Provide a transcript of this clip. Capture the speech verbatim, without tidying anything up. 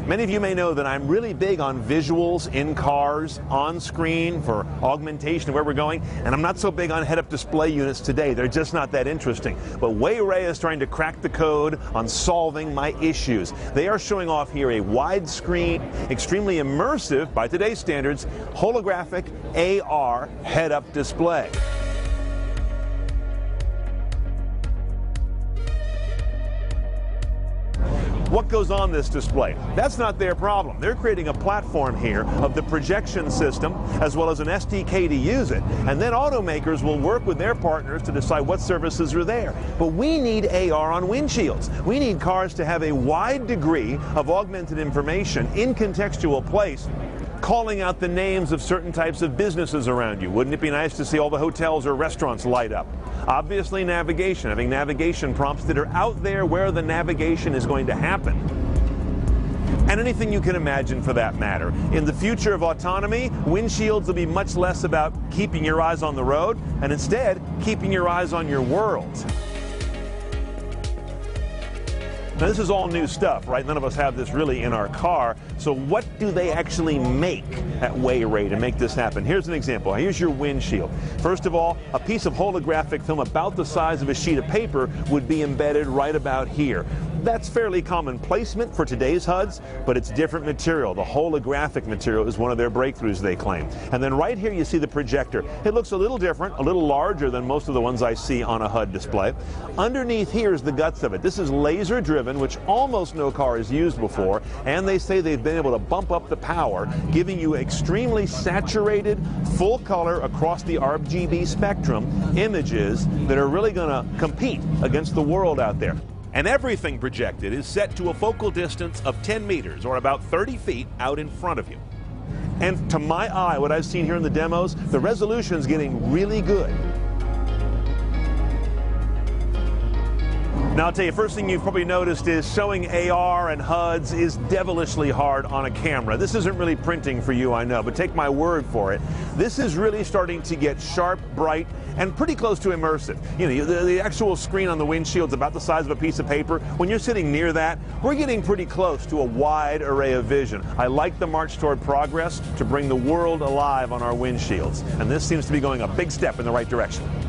Many of you may know that I'm really big on visuals in cars, on screen, for augmentation of where we're going, and I'm not so big on head-up display units today. They're just not that interesting. But Way-Ray is trying to crack the code on solving my issues. They are showing off here a widescreen, extremely immersive, by today's standards, holographic A R head-up display. What goes on this display? That's not their problem. They're creating a platform here of the projection system as well as an S D K to use it. And then automakers will work with their partners to decide what services are there. But we need A R on windshields. We need cars to have a wide degree of augmented information in contextual place, calling out the names of certain types of businesses around you. Wouldn't it be nice to see all the hotels or restaurants light up? Obviously navigation, having navigation prompts that are out there where the navigation is going to happen. And anything you can imagine for that matter. In the future of autonomy, windshields will be much less about keeping your eyes on the road and instead keeping your eyes on your world. Now, this is all new stuff, right? None of us have this really in our car. So what do they actually make at Way-Ray to make this happen? Here's an example. Here's your windshield. First of all, a piece of holographic film about the size of a sheet of paper would be embedded right about here. That's fairly common placement for today's H U Ds, but it's different material. The holographic material is one of their breakthroughs, they claim. And then right here you see the projector. It looks a little different, a little larger than most of the ones I see on a H U D display. Underneath here is the guts of it. This is laser driven, which almost no car has used before, and they say they've been able to bump up the power, giving you extremely saturated, full color across the R G B spectrum images that are really going to compete against the world out there. And everything projected is set to a focal distance of ten meters, or about thirty feet out in front of you. And to my eye, what I've seen here in the demos, the resolution is getting really good. Now, I'll tell you, first thing you've probably noticed is showing A R and H U Ds is devilishly hard on a camera. This isn't really printing for you, I know, but take my word for it. This is really starting to get sharp, bright, and pretty close to immersive. You know, the, the actual screen on the windshield's about the size of a piece of paper. When you're sitting near that, we're getting pretty close to a wide array of vision. I like the march toward progress to bring the world alive on our windshields, and this seems to be going a big step in the right direction.